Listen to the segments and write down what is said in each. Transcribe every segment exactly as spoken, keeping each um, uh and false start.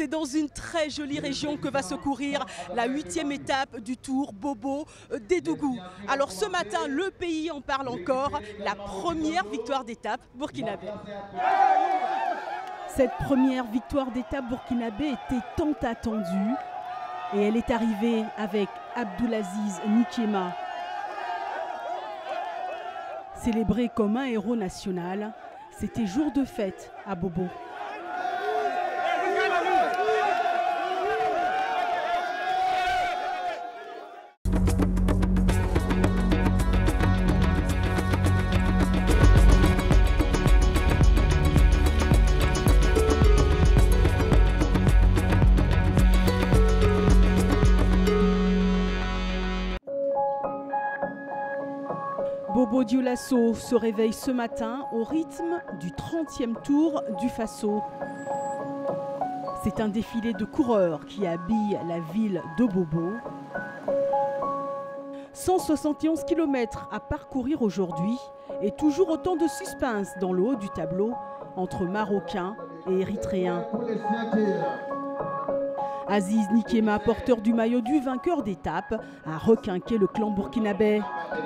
c'est dans une très jolie région que va se courir la huitième étape du Tour Bobo d'Edougou. Alors ce matin, le pays en parle encore, la première victoire d'étape burkinabé. Cette première victoire d'étape burkinabé était tant attendue et elle est arrivée avec Abdulaziz Nikema. Célébré comme un héros national, c'était jour de fête à Bobo. Bobo Dioulasso se réveille ce matin au rythme du trentième tour du Faso. C'est un défilé de coureurs qui habille la ville de Bobo. cent soixante et onze kilomètres à parcourir aujourd'hui et toujours autant de suspense dans le haut du tableau entre Marocains et Érythréens. Aziz Nikema, porteur du maillot du vainqueur d'étape, a requinqué le clan burkinabé.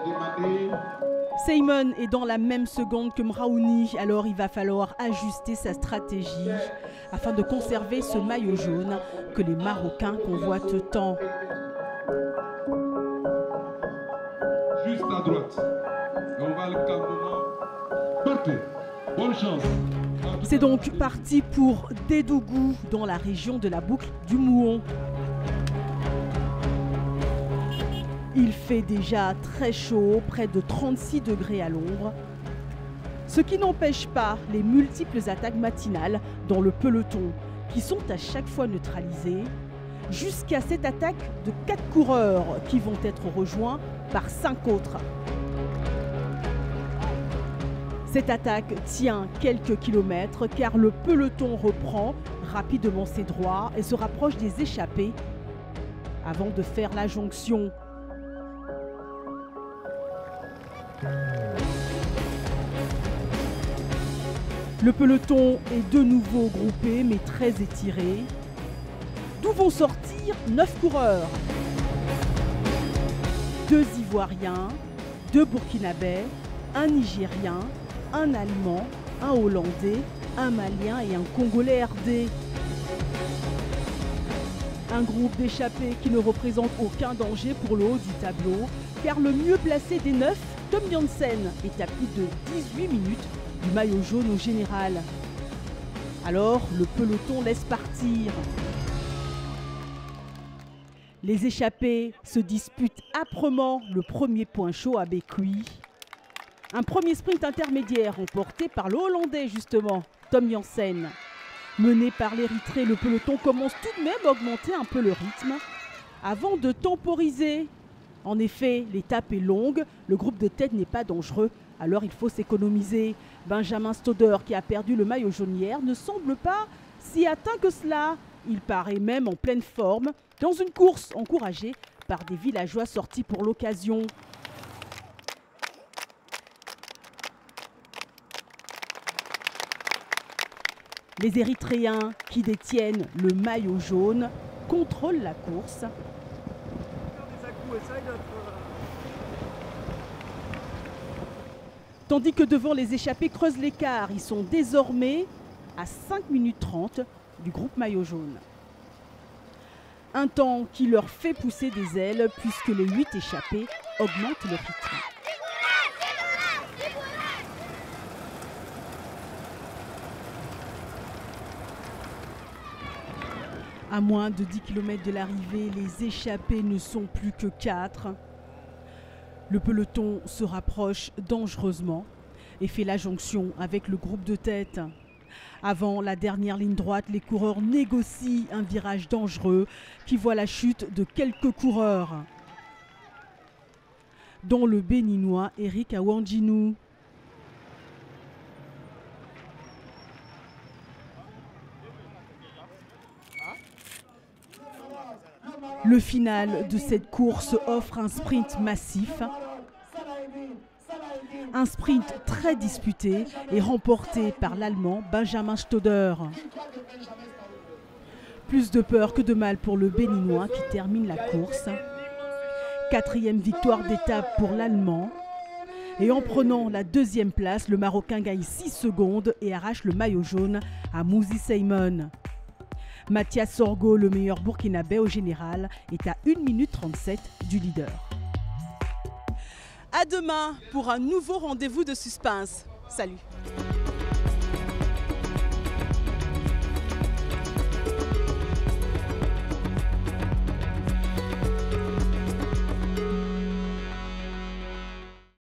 Simon est dans la même seconde que Mraouni, alors il va falloir ajuster sa stratégie afin de conserver ce maillot jaune que les Marocains convoitent tant. Juste à droite. On va le calmement. Partez. Bonne chance. C'est donc parti pour D'Edougou dans la région de la boucle du Mouon. Il fait déjà très chaud, près de trente-six degrés à l'ombre. Ce qui n'empêche pas les multiples attaques matinales dans le peloton qui sont à chaque fois neutralisées, jusqu'à cette attaque de quatre coureurs qui vont être rejoints par cinq autres. Cette attaque tient quelques kilomètres car le peloton reprend rapidement ses droits et se rapproche des échappés avant de faire la jonction. Le peloton est de nouveau groupé mais très étiré. D'où vont sortir neuf coureurs. Deux Ivoiriens, deux Burkinabés, un Nigérien, un Allemand, un Hollandais, un Malien et un Congolais R D. Un groupe d'échappés qui ne représente aucun danger pour le haut du tableau, car le mieux placé des neuf, Tom Jansen, est à plus de dix-huit minutes du maillot jaune au général. Alors, le peloton laisse partir. Les échappés se disputent âprement le premier point chaud à Bécui. Un premier sprint intermédiaire remporté par le Hollandais justement, Tom Jansen. Mené par l'Érythrée, le peloton commence tout de même à augmenter un peu le rythme avant de temporiser. En effet, l'étape est longue, le groupe de tête n'est pas dangereux, alors il faut s'économiser. Benjamin Stoder, qui a perdu le maillot jaune hier, ne semble pas si atteint que cela. Il paraît même en pleine forme, dans une course encouragée par des villageois sortis pour l'occasion. Les Érythréens, qui détiennent le maillot jaune, contrôlent la course. Tandis que devant les échappés creusent l'écart, ils sont désormais à cinq minutes trente du groupe maillot jaune. Un temps qui leur fait pousser des ailes puisque les huit échappés augmentent le rythme. À moins de dix kilomètres de l'arrivée, les échappés ne sont plus que quatre. Le peloton se rapproche dangereusement et fait la jonction avec le groupe de tête. Avant la dernière ligne droite, les coureurs négocient un virage dangereux qui voit la chute de quelques coureurs, dont le béninois Eric Awanjinou. Le final de cette course offre un sprint massif. Un sprint très disputé et remporté par l'Allemand Benjamin Stoder. Plus de peur que de mal pour le Béninois qui termine la course. Quatrième victoire d'étape pour l'Allemand. Et en prenant la deuxième place, le Marocain gagne six secondes et arrache le maillot jaune à Mouzi Seymon. Mathias Sorgo, le meilleur burkinabé au général, est à une minute trente-sept du leader. À demain pour un nouveau rendez-vous de suspense. Salut!